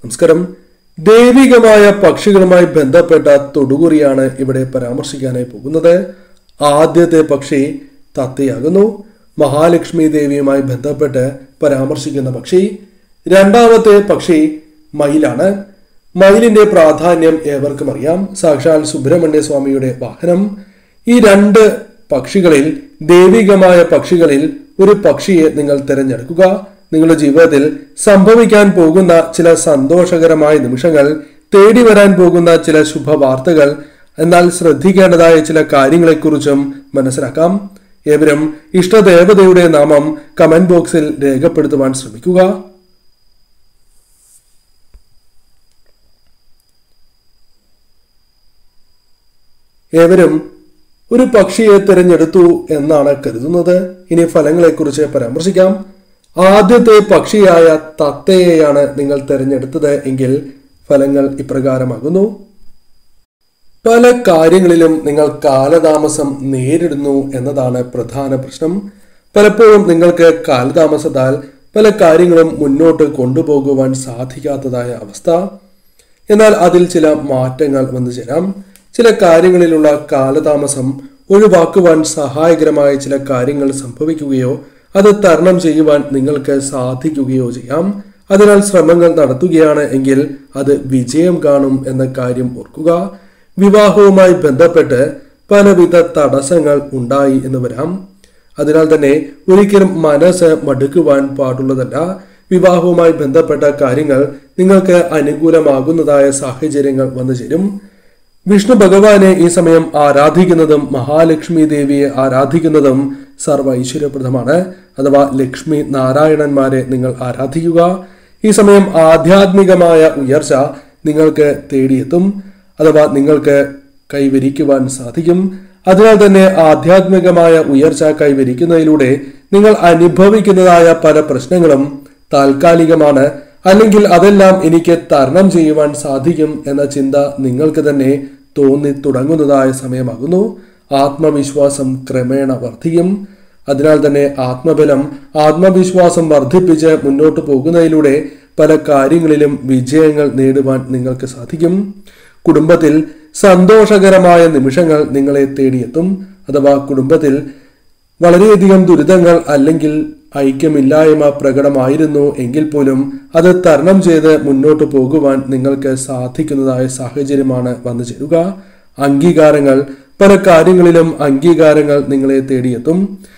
നമസ്കാരം. ദൈവികമായ പക്ഷികളുമായി ബന്ധപ്പെട്ട തൊടുകുറിയാണ് ഇവിടെ പരാമർശിക്കാനായി പോകുന്നത്. ആദ്യത്തെ പക്ഷി തത്തയാകുന്നു. മഹാലക്ഷ്മി ദേവിയുമായി ബന്ധപ്പെട്ട് പരാമർശിക്കുന്ന പക്ഷി. രണ്ടാമത്തെ പക്ഷി മയിലാണ്. മയിലിന്റെ പ്രാധാന്യം ഏവർക്കും അറിയാം. സാക്ഷാൽ സുബ്രഹ്മണ്യ സ്വാമിയുടെ വാഹനം. ഈ രണ്ട് പക്ഷികളിൽ, ദൈവികമായ പക്ഷികളിൽ ഒരു പക്ഷിയെ നിങ്ങൾ തിരഞ്ഞെടുക്കുക. നിങ്ങളുടെ ജീവിതത്തിൽ സംഭവിക്കാൻ പോകുന്ന ചില സന്തോഷകരമായ നിമിഷങ്ങൾ, തേടി വരാൻ പോകുന്ന ചില ശുഭവാർത്തകൾ, എന്നാൽ ശ്രദ്ധിക്കേണ്ടതായ ചില കാര്യങ്ങളെക്കുറിച്ചും മനസ്സിലാക്കാം. ഏവരും ഇഷ്ടദേവതയുടെ നാമം കമന്റ് ബോക്സിൽ രേഖപ്പെടുത്തുവാൻ ശ്രമിക്കുക. ഏവരും ഒരു പക്ഷിയെ തിരഞ്ഞെടുത്തു എന്നാണ് കരുതുന്നത്. ഇനി ഫലങ്ങളെക്കുറിച്ച് പരാമർശിക്കാം. ആദ്യത്തെ പക്ഷിയായ തത്തയെയാണ് നിങ്ങൾ തിരഞ്ഞെടുത്തത് എങ്കിൽ ഫലങ്ങൾ ഇപ്രകാരമാകുന്നു. പല കാര്യങ്ങളിലും നിങ്ങൾ കാലതാമസം നേരിടുന്നു എന്നതാണ് പ്രധാന പ്രശ്നം. പലപ്പോഴും നിങ്ങൾക്ക് കാലതാമസത്താൽ പല കാര്യങ്ങളും മുന്നോട്ട് കൊണ്ടുപോകുവാൻ സാധിക്കാത്തതായ അവസ്ഥ. എന്നാൽ അതിൽ ചില മാറ്റങ്ങൾ വന്നു ചേരാം. ചില കാര്യങ്ങളിലുള്ള കാലതാമസം ഒഴിവാക്കുവാൻ സഹായകരമായ ചില കാര്യങ്ങൾ സംഭവിക്കുകയോ അത് തരണം ചെയ്യുവാൻ നിങ്ങൾക്ക് സാധിക്കുകയോ ചെയ്യാം. അതിനാൽ ശ്രമങ്ങൾ നടത്തുകയാണ് എങ്കിൽ അത് വിജയം കാണും എന്ന കാര്യം ഓർക്കുക. വിവാഹവുമായി ബന്ധപ്പെട്ട് പലവിധ തടസ്സങ്ങൾ ഉണ്ടായി എന്ന് വരാം. അതിനാൽ തന്നെ ഒരിക്കലും മനസ്സ് മടുക്കുവാൻ പാടുള്ളതല്ല. വിവാഹവുമായി ബന്ധപ്പെട്ട കാര്യങ്ങൾ നിങ്ങൾക്ക് അനുകൂലമാകുന്നതായ സാഹചര്യങ്ങൾ വന്നു ചേരും. വിഷ്ണു ഭഗവാനെ ഈ സമയം ആരാധിക്കുന്നതും മഹാലക്ഷ്മി ദേവിയെ ആരാധിക്കുന്നതും സർവ്വ ഐശ്വര്യപ്രദമാണ്. അഥവാ ലക്ഷ്മി നാരായണന്മാരെ നിങ്ങൾ ആരാധിക്കുക. ഈ സമയം ആധ്യാത്മികമായ ഉയർച്ച നിങ്ങൾക്ക് തേടിയെത്തും, അഥവാ നിങ്ങൾക്ക് കൈവരിക്കുവാൻ സാധിക്കും. അതിനാൽ തന്നെ ആധ്യാത്മികമായ ഉയർച്ച കൈവരിക്കുന്നതിലൂടെ നിങ്ങൾ അനുഭവിക്കുന്നതായ പല പ്രശ്നങ്ങളും താൽക്കാലികമാണ്, അല്ലെങ്കിൽ അതെല്ലാം എനിക്ക് തരണം ചെയ്യുവാൻ സാധിക്കും എന്ന ചിന്ത നിങ്ങൾക്ക് തന്നെ തോന്നി തുടങ്ങുന്നതായ സമയമാകുന്നു. ആത്മവിശ്വാസം ക്രമേണ വർദ്ധിക്കും. അതിനാൽ തന്നെ ആത്മബലം, ആത്മവിശ്വാസം വർദ്ധിപ്പിച്ച് മുന്നോട്ട് പോകുന്നതിലൂടെ പല കാര്യങ്ങളിലും വിജയങ്ങൾ നേടുവാൻ നിങ്ങൾക്ക് സാധിക്കും. കുടുംബത്തിൽ സന്തോഷകരമായ നിമിഷങ്ങൾ നിങ്ങളെ തേടിയെത്തും. അഥവാ കുടുംബത്തിൽ വളരെയധികം ദുരിതങ്ങൾ അല്ലെങ്കിൽ ഐക്യമില്ലായ്മ പ്രകടമായിരുന്നു എങ്കിൽ പോലും അത് തരണം ചെയ്ത് മുന്നോട്ട് പോകുവാൻ നിങ്ങൾക്ക് സാധിക്കുന്നതായ സാഹചര്യമാണ് വന്നു ചേരുക. അംഗീകാരങ്ങൾ, പല കാര്യങ്ങളിലും അംഗീകാരങ്ങൾ നിങ്ങളെ തേടിയെത്തും.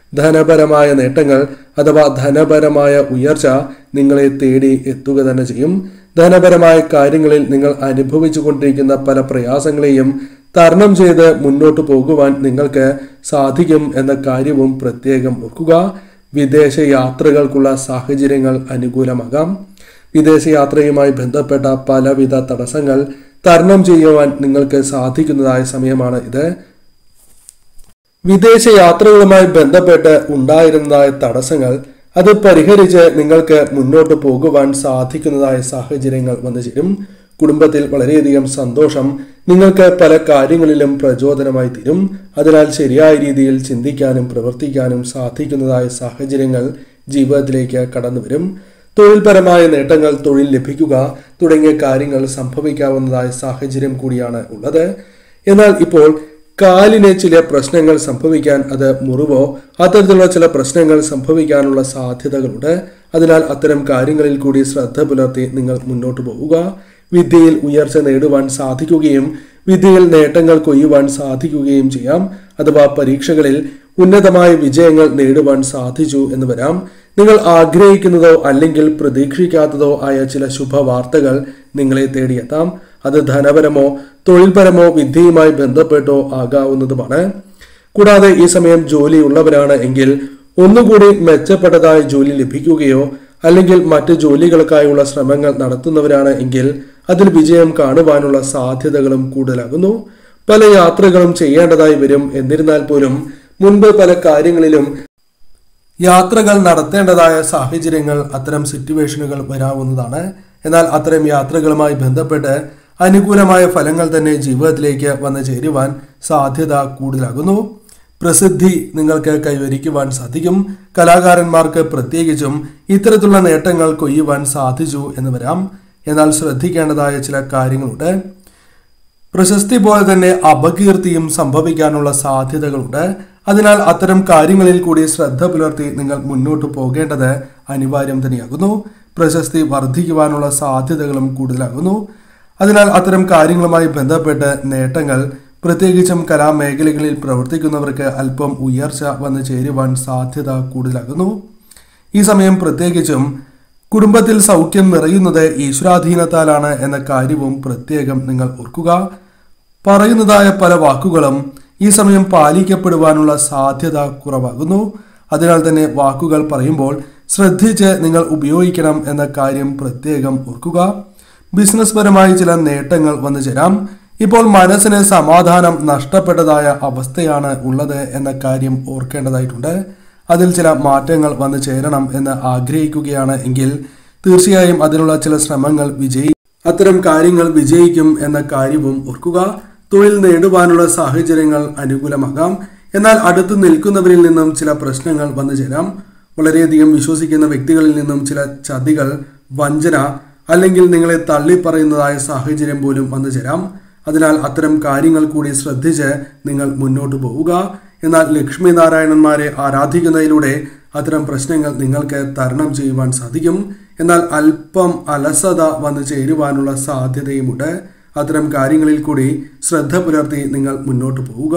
ധനപരമായ നേട്ടങ്ങൾ അഥവാ ധനപരമായ ഉയർച്ച നിങ്ങളെ തേടി എത്തുക തന്നെ ചെയ്യും. ധനപരമായ കാര്യങ്ങളിൽ നിങ്ങൾ അനുഭവിച്ചു കൊണ്ടിരിക്കുന്ന പല പ്രയാസങ്ങളെയും തരണം ചെയ്ത് മുന്നോട്ട് പോകുവാൻ നിങ്ങൾക്ക് സാധിക്കും എന്ന കാര്യവും പ്രത്യേകം ഓർക്കുക. വിദേശ യാത്രകൾക്കുള്ള സാഹചര്യങ്ങൾ അനുകൂലമാകാം. വിദേശയാത്രയുമായി ബന്ധപ്പെട്ട പലവിധ തടസ്സങ്ങൾ തരണം ചെയ്യുവാൻ നിങ്ങൾക്ക് സാധിക്കുന്നതായ സമയമാണ് ഇത്. വിദേശയാത്രകളുമായി ബന്ധപ്പെട്ട് ഉണ്ടായിരുന്നതായ തടസ്സങ്ങൾ അത് പരിഹരിച്ച് നിങ്ങൾക്ക് മുന്നോട്ട് പോകുവാൻ സാധിക്കുന്നതായ സാഹചര്യങ്ങൾ വന്നു ചേരും. കുടുംബത്തിൽ വളരെയധികം സന്തോഷം നിങ്ങൾക്ക് പല കാര്യങ്ങളിലും പ്രചോദനമായി തീരും. അതിനാൽ ശരിയായ രീതിയിൽ ചിന്തിക്കാനും പ്രവർത്തിക്കാനും സാധിക്കുന്നതായ സാഹചര്യങ്ങൾ ജീവിതത്തിലേക്ക് കടന്നു വരും. തൊഴിൽപരമായ നേട്ടങ്ങൾ, തൊഴിൽ ലഭിക്കുക തുടങ്ങിയ കാര്യങ്ങൾ സംഭവിക്കാവുന്നതായ സാഹചര്യം കൂടിയാണ് ഉള്ളത്. എന്നാൽ ഇപ്പോൾ കാലിന് ചില പ്രശ്നങ്ങൾ സംഭവിക്കാൻ, അത് മുറിവോ അത്തരത്തിലുള്ള ചില പ്രശ്നങ്ങൾ സംഭവിക്കാനുള്ള സാധ്യതകളുണ്ട്. അതിനാൽ അത്തരം കാര്യങ്ങളിൽ കൂടി ശ്രദ്ധ പുലർത്തി നിങ്ങൾ മുന്നോട്ട് പോവുക. വിദ്യയിൽ ഉയർച്ച നേടുവാൻ സാധിക്കുകയും വിദ്യയിൽ നേട്ടങ്ങൾ കൊയ്യുവാൻ സാധിക്കുകയും ചെയ്യാം. അഥവാ പരീക്ഷകളിൽ ഉന്നതമായ വിജയങ്ങൾ നേടുവാൻ സാധിച്ചു എന്ന് വരാം. നിങ്ങൾ ആഗ്രഹിക്കുന്നതോ അല്ലെങ്കിൽ പ്രതീക്ഷിക്കാത്തതോ ആയ ചില ശുഭവാർത്തകൾ നിങ്ങളെ തേടിയെത്താം. അത് ധനപരമോ തൊഴിൽപരമോ വിദ്യയുമായി ബന്ധപ്പെട്ടോ ആകാവുന്നതുമാണ്. കൂടാതെ ഈ സമയം ജോലിയുള്ളവരാണ് എങ്കിൽ ഒന്നുകൂടി മെച്ചപ്പെട്ടതായ ജോലി ലഭിക്കുകയോ അല്ലെങ്കിൽ മറ്റ് ജോലികൾക്കായുള്ള ശ്രമങ്ങൾ നടത്തുന്നവരാണ് എങ്കിൽ അതിൽ വിജയം കാണുവാനുള്ള സാധ്യതകളും കൂടുതലാകുന്നു. പല യാത്രകളും ചെയ്യേണ്ടതായി വരും. എന്നിരുന്നാൽ പോലും മുൻപ് പല കാര്യങ്ങളിലും യാത്രകൾ നടത്തേണ്ടതായ സാഹചര്യങ്ങൾ, അത്തരം സിറ്റുവേഷനുകൾ വരാവുന്നതാണ്. എന്നാൽ അത്തരം യാത്രകളുമായി ബന്ധപ്പെട്ട് അനുകൂലമായ ഫലങ്ങൾ തന്നെ ജീവിതത്തിലേക്ക് വന്നു ചേരുവാൻ സാധ്യത കൂടുതലാകുന്നു. പ്രസിദ്ധി നിങ്ങൾക്ക് കൈവരിക്കുവാൻ സാധിക്കും. കലാകാരന്മാർക്ക് പ്രത്യേകിച്ചും ഇത്തരത്തിലുള്ള നേട്ടങ്ങൾ കൊയ്യുവാൻ സാധിച്ചു എന്ന് വരാം. എന്നാൽ ശ്രദ്ധിക്കേണ്ടതായ ചില കാര്യങ്ങളുണ്ട്. പ്രശസ്തി പോലെ തന്നെ അപകീർത്തിയും സംഭവിക്കാനുള്ള സാധ്യതകളുണ്ട്. അതിനാൽ അത്തരം കാര്യങ്ങളിൽ കൂടി ശ്രദ്ധ പുലർത്തി നിങ്ങൾ മുന്നോട്ട് പോകേണ്ടത് അനിവാര്യം തന്നെയാകുന്നു. പ്രശസ്തി വർദ്ധിക്കുവാനുള്ള സാധ്യതകളും കൂടുതലാകുന്നു. അതിനാൽ അത്തരം കാര്യങ്ങളുമായി ബന്ധപ്പെട്ട് നേട്ടങ്ങൾ, പ്രത്യേകിച്ചും കലാമേഖലകളിൽ പ്രവർത്തിക്കുന്നവർക്ക് അല്പം ഉയർച്ച വന്നു ചേരുവാൻ സാധ്യത കൂടുതലാകുന്നു. ഈ സമയം പ്രത്യേകിച്ചും കുടുംബത്തിൽ സൗഖ്യം നിറയുന്നത് ഈശ്വരാധീനത്താലാണ് എന്ന കാര്യവും പ്രത്യേകം നിങ്ങൾ ഓർക്കുക. പറയുന്നതായ പല വാക്കുകളും ഈ സമയം പാലിക്കപ്പെടുവാനുള്ള സാധ്യത കുറവാകുന്നു. അതിനാൽ തന്നെ വാക്കുകൾ പറയുമ്പോൾ ശ്രദ്ധിച്ച് നിങ്ങൾ ഉപയോഗിക്കണം എന്ന കാര്യം പ്രത്യേകം ഓർക്കുക. ബിസിനസ് പരമായി ചില നേട്ടങ്ങൾ വന്നു ചേരാം. ഇപ്പോൾ മനസ്സിന് സമാധാനം നഷ്ടപ്പെട്ടതായ അവസ്ഥയാണ് ഉള്ളത് എന്ന കാര്യം ഓർക്കേണ്ടതായിട്ടുണ്ട്. അതിൽ ചില മാറ്റങ്ങൾ വന്നു ചേരണം എന്ന് ആഗ്രഹിക്കുകയാണ് എങ്കിൽ തീർച്ചയായും അതിനുള്ള ചില ശ്രമങ്ങൾ അത്തരം കാര്യങ്ങൾ വിജയിക്കും എന്ന കാര്യവും ഓർക്കുക. തൊഴിൽ നേടുവാനുള്ള സാഹചര്യങ്ങൾ അനുകൂലമാകാം. എന്നാൽ അടുത്തു നിൽക്കുന്നവരിൽ നിന്നും ചില പ്രശ്നങ്ങൾ വന്നു ചേരാം. വളരെയധികം വിശ്വസിക്കുന്ന വ്യക്തികളിൽ നിന്നും ചില ചതികൾ, വഞ്ചന അല്ലെങ്കിൽ നിങ്ങളെ തള്ളിപ്പറയുന്നതായ സാഹചര്യം പോലും വന്നു ചേരാം. അതിനാൽ അത്തരം കാര്യങ്ങൾ കൂടി ശ്രദ്ധിച്ച് നിങ്ങൾ മുന്നോട്ട് പോവുക. എന്നാൽ ലക്ഷ്മി നാരായണന്മാരെ ആരാധിക്കുന്നതിലൂടെ അത്തരം പ്രശ്നങ്ങൾ നിങ്ങൾക്ക് തരണം ചെയ്യുവാൻ സാധിക്കും. എന്നാൽ അല്പം അലസത വന്നു ചേരുവാനുള്ള സാധ്യതയുമുണ്ട്. അത്തരം കാര്യങ്ങളിൽ കൂടി ശ്രദ്ധ പുലർത്തി നിങ്ങൾ മുന്നോട്ട് പോവുക.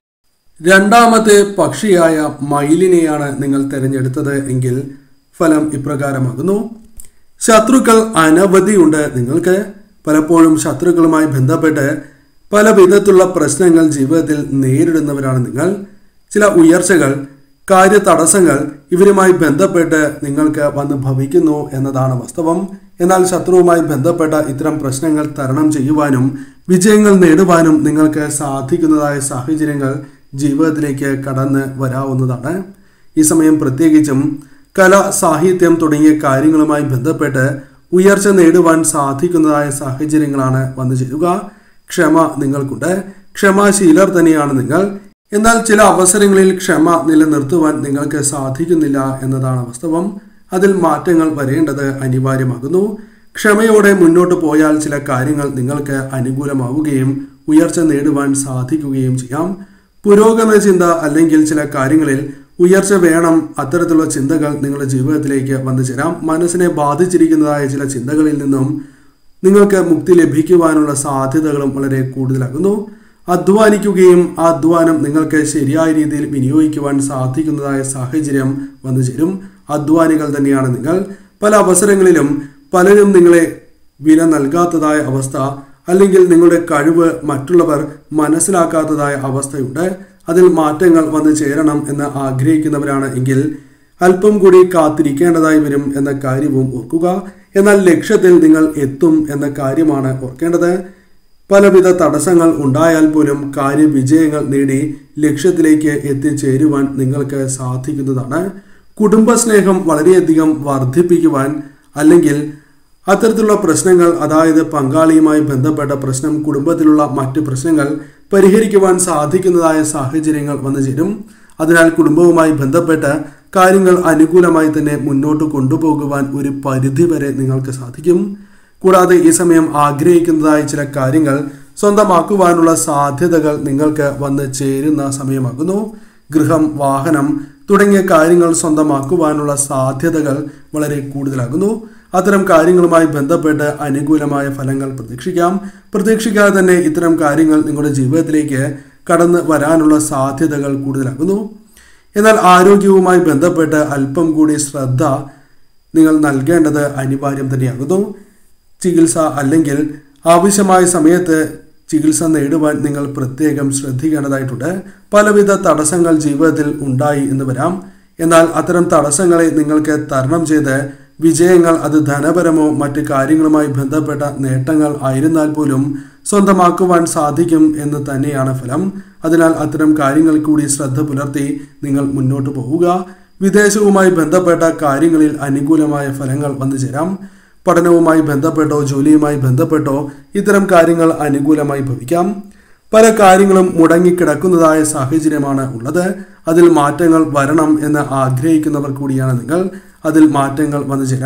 രണ്ടാമത്തെ പക്ഷിയായ മയിലിനെയാണ് നിങ്ങൾ തിരഞ്ഞെടുത്തത് എങ്കിൽ ഫലം ഇപ്രകാരമാകുന്നു. ശത്രുക്കൾ അനവധിയുണ്ട്. നിങ്ങൾക്ക് പലപ്പോഴും ശത്രുക്കളുമായി ബന്ധപ്പെട്ട് പല വിധത്തിലുള്ള പ്രശ്നങ്ങൾ ജീവിതത്തിൽ നേരിടുന്നവരാണ് നിങ്ങൾ. ചില ഉയർച്ചകൾ, കാര്യ തടസ്സങ്ങൾ ഇവരുമായി ബന്ധപ്പെട്ട് നിങ്ങൾക്ക് വന്ന് ഭവിക്കുന്നു എന്നതാണ് വാസ്തവം. എന്നാൽ ശത്രുവുമായി ബന്ധപ്പെട്ട ഇത്തരം പ്രശ്നങ്ങൾ തരണം ചെയ്യുവാനും വിജയങ്ങൾ നേടുവാനും നിങ്ങൾക്ക് സാധിക്കുന്നതായ സാഹചര്യങ്ങൾ ജീവിതത്തിലേക്ക് കടന്ന് വരാവുന്നതാണ്. ഈ സമയം പ്രത്യേകിച്ചും കല, സാഹിത്യം തുടങ്ങിയ കാര്യങ്ങളുമായി ബന്ധപ്പെട്ട് ഉയർച്ച നേടുവാൻ സാധിക്കുന്നതായ സാഹചര്യങ്ങളാണ് വന്നു ചേരുക. ക്ഷമ നിങ്ങൾക്കുണ്ട്. ക്ഷമാശീലർ തന്നെയാണ് നിങ്ങൾ. എന്നാൽ ചില അവസരങ്ങളിൽ ക്ഷമ നിലനിർത്തുവാൻ നിങ്ങൾക്ക് സാധിക്കുന്നില്ല എന്നതാണ് വാസ്തവം. അതിൽ മാറ്റങ്ങൾ വരേണ്ടത് അനിവാര്യമാകുന്നു. ക്ഷമയോടെ മുന്നോട്ട് പോയാൽ ചില കാര്യങ്ങൾ നിങ്ങൾക്ക് അനുകൂലമാവുകയും ഉയർച്ച നേടുവാൻ സാധിക്കുകയും ചെയ്യാം. പുരോഗമന ചിന്ത അല്ലെങ്കിൽ ചില കാര്യങ്ങളിൽ ഉയർച്ച വേണം, അത്തരത്തിലുള്ള ചിന്തകൾ നിങ്ങളുടെ ജീവിതത്തിലേക്ക് വന്നു ചേരാം. മനസ്സിനെ ബാധിച്ചിരിക്കുന്നതായ ചില ചിന്തകളിൽ നിന്നും നിങ്ങൾക്ക് മുക്തി ലഭിക്കുവാനുള്ള സാധ്യതകളും വളരെ കൂടുതലാകുന്നു. അധ്വാനിക്കുകയും ആ അധ്വാനം നിങ്ങൾക്ക് ശരിയായ രീതിയിൽ വിനിയോഗിക്കുവാൻ സാധിക്കുന്നതായ സാഹചര്യം വന്നു ചേരും. അധ്വാനികൾ തന്നെയാണ് നിങ്ങൾ. പല അവസരങ്ങളിലും പലരും നിങ്ങളെ വില നൽകാത്തതായ അവസ്ഥ അല്ലെങ്കിൽ നിങ്ങളുടെ കഴിവ് മറ്റുള്ളവർ മനസ്സിലാക്കാത്തതായ അവസ്ഥയുണ്ട്. അതിൽ മാറ്റങ്ങൾ വന്നു ചേരണം എന്ന് ആഗ്രഹിക്കുന്നവരാണ് എങ്കിൽ അല്പം കൂടി കാത്തിരിക്കേണ്ടതായി വരും എന്ന കാര്യവും ഓർക്കുക. എന്നാൽ ലക്ഷ്യത്തിൽ നിങ്ങൾ എത്തും എന്ന കാര്യമാണ് ഓർക്കേണ്ടത്. പലവിധ തടസ്സങ്ങൾ ഉണ്ടായാൽ പോലും കാര്യവിജയങ്ങൾ നേടി ലക്ഷ്യത്തിലേക്ക് എത്തിച്ചേരുവാൻ നിങ്ങൾക്ക് സാധിക്കുന്നതാണ്. കുടുംബസ്നേഹം വളരെയധികം വർദ്ധിപ്പിക്കുവാൻ അല്ലെങ്കിൽ അത്തരത്തിലുള്ള പ്രശ്നങ്ങൾ, അതായത് പങ്കാളിയുമായി ബന്ധപ്പെട്ട പ്രശ്നം, കുടുംബത്തിലുള്ള മറ്റ് പ്രശ്നങ്ങൾ പരിഹരിക്കുവാൻ സാധിക്കുന്നതായ സാഹചര്യങ്ങൾ വന്നു ചേരും. അതിനാൽ കുടുംബവുമായി ബന്ധപ്പെട്ട് കാര്യങ്ങൾ അനുകൂലമായി തന്നെ മുന്നോട്ട് കൊണ്ടുപോകുവാൻ ഒരു പരിധിവരെ നിങ്ങൾക്ക് സാധിക്കും. കൂടാതെ ഈ സമയം ആഗ്രഹിക്കുന്നതായ ചില കാര്യങ്ങൾ സ്വന്തമാക്കുവാനുള്ള സാധ്യതകൾ നിങ്ങൾക്ക് വന്ന് ചേരുന്ന സമയമാകുന്നു. ഗൃഹം, വാഹനം തുടങ്ങിയ കാര്യങ്ങൾ സ്വന്തമാക്കുവാനുള്ള സാധ്യതകൾ വളരെ കൂടുതലാകുന്നു. അത്തരം കാര്യങ്ങളുമായി ബന്ധപ്പെട്ട് അനുകൂലമായ ഫലങ്ങൾ പ്രതീക്ഷിക്കാതെ തന്നെ ഇത്തരം കാര്യങ്ങൾ നിങ്ങളുടെ ജീവിതത്തിലേക്ക് കടന്നു വരാനുള്ള സാധ്യതകൾ കൂടുതലാകുന്നു. എന്നാൽ ആരോഗ്യവുമായി ബന്ധപ്പെട്ട് അല്പം കൂടി ശ്രദ്ധ നിങ്ങൾ നൽകേണ്ടത് അനിവാര്യം തന്നെയാകുന്നു. ചികിത്സ അല്ലെങ്കിൽ ആവശ്യമായ സമയത്ത് ചികിത്സ നേടുവാൻ നിങ്ങൾ പ്രത്യേകം ശ്രദ്ധിക്കേണ്ടതായിട്ടുണ്ട്. പലവിധ തടസ്സങ്ങൾ ജീവിതത്തിൽ ഉണ്ടായി എന്ന് വരാം. എന്നാൽ അത്തരം തടസ്സങ്ങളെ നിങ്ങൾക്ക് തരണം ചെയ്ത് വിജയങ്ങൾ, അത് ധനപരമോ മറ്റ് കാര്യങ്ങളുമായി ബന്ധപ്പെട്ട നേട്ടങ്ങൾ ആയിരുന്നാൽ പോലും സ്വന്തമാക്കുവാൻ സാധിക്കും എന്ന് തന്നെയാണ് ഫലം. അതിനാൽ അത്തരം കാര്യങ്ങൾ കൂടി ശ്രദ്ധ പുലർത്തി നിങ്ങൾ മുന്നോട്ട് പോവുക. വിദേശവുമായി ബന്ധപ്പെട്ട കാര്യങ്ങളിൽ അനുകൂലമായ ഫലങ്ങൾ വന്നു ചേരാം. പഠനവുമായി ബന്ധപ്പെട്ടോ ജോലിയുമായി ബന്ധപ്പെട്ടോ ഇത്തരം കാര്യങ്ങൾ അനുകൂലമായി ഭവിക്കാം. പല കാര്യങ്ങളും മുടങ്ങിക്കിടക്കുന്നതായ സാഹചര്യമാണ് ഉള്ളത്. അതിൽ മാറ്റങ്ങൾ വരണം എന്ന് ആഗ്രഹിക്കുന്നവർ കൂടിയാണ് നിങ്ങൾ. അതിൽ മാറ്റങ്ങൾ വന്നു ചേരാം.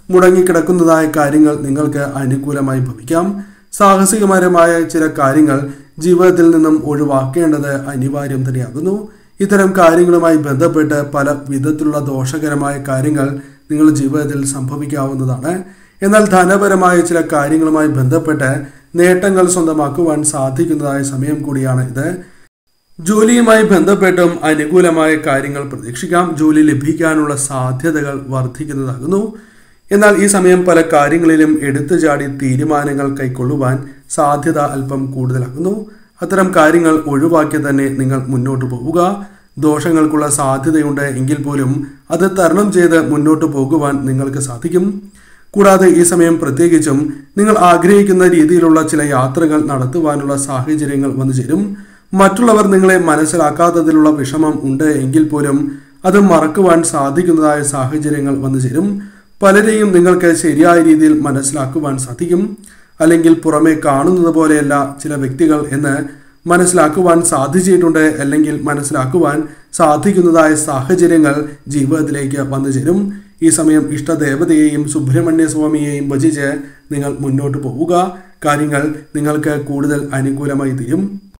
മുടങ്ങിക്കിടക്കുന്നതായ കാര്യങ്ങൾ നിങ്ങൾക്ക് അനുകൂലമായി ഭവിക്കാം. സാഹസികപരമായ ചില കാര്യങ്ങൾ ജീവിതത്തിൽ നിന്നും ഒഴിവാക്കേണ്ടത് അനിവാര്യം തന്നെയാകുന്നു. ഇത്തരം കാര്യങ്ങളുമായി ബന്ധപ്പെട്ട് പല വിധത്തിലുള്ള ദോഷകരമായ കാര്യങ്ങൾ നിങ്ങളുടെ ജീവിതത്തിൽ സംഭവിക്കാവുന്നതാണ്. എന്നാൽ ധനപരമായ ചില കാര്യങ്ങളുമായി ബന്ധപ്പെട്ട് നേട്ടങ്ങൾ സ്വന്തമാക്കുവാൻ സാധിക്കുന്നതായ സമയം കൂടിയാണ് ഇത്. ജോലിയുമായി ബന്ധപ്പെട്ടും അനുകൂലമായ കാര്യങ്ങൾ പ്രതീക്ഷിക്കാം. ജോലി ലഭിക്കാനുള്ള സാധ്യതകൾ വർദ്ധിക്കുന്നതാകുന്നു. എന്നാൽ ഈ സമയം പല കാര്യങ്ങളിലും എടുത്തുചാടി തീരുമാനങ്ങൾ കൈക്കൊള്ളുവാൻ സാധ്യത അല്പം കൂടുതലാകുന്നു. അത്തരം കാര്യങ്ങൾ ഒഴിവാക്കി തന്നെ നിങ്ങൾ മുന്നോട്ട് പോവുക. ദോഷങ്ങൾക്കുള്ള സാധ്യതയുണ്ട് എങ്കിൽ പോലും അത് തരണം ചെയ്ത് മുന്നോട്ട് പോകുവാൻ നിങ്ങൾക്ക് സാധിക്കും. കൂടാതെ ഈ സമയം പ്രത്യേകിച്ചും നിങ്ങൾ ആഗ്രഹിക്കുന്ന രീതിയിലുള്ള ചില യാത്രകൾ നടത്തുവാനുള്ള സാഹചര്യങ്ങൾ വന്നു ചേരും. മറ്റുള്ളവർ നിങ്ങളെ മനസ്സിലാക്കാത്തതിലുള്ള വിഷമം ഉണ്ട് എങ്കിൽ പോലും അത് മറക്കുവാൻ സാധിക്കുന്നതായ സാഹചര്യങ്ങൾ വന്നു ചേരും. പലരെയും നിങ്ങൾക്ക് ശരിയായ രീതിയിൽ മനസ്സിലാക്കുവാൻ സാധിക്കും. അല്ലെങ്കിൽ പുറമെ കാണുന്നത് പോലെയല്ല ചില വ്യക്തികൾ എന്ന് മനസ്സിലാക്കുവാൻ സാധിച്ചിട്ടുണ്ട്. അല്ലെങ്കിൽ മനസ്സിലാക്കുവാൻ സാധിക്കുന്നതായ സാഹചര്യങ്ങൾ ജീവിതത്തിലേക്ക് വന്നു ചേരും. ഈ സമയം ഇഷ്ടദേവതയെയും സുബ്രഹ്മണ്യ സ്വാമിയെയും ഭജിച്ച് നിങ്ങൾ മുന്നോട്ട് പോവുക. കാര്യങ്ങൾ നിങ്ങൾക്ക് കൂടുതൽ അനുകൂലമായി തീരും.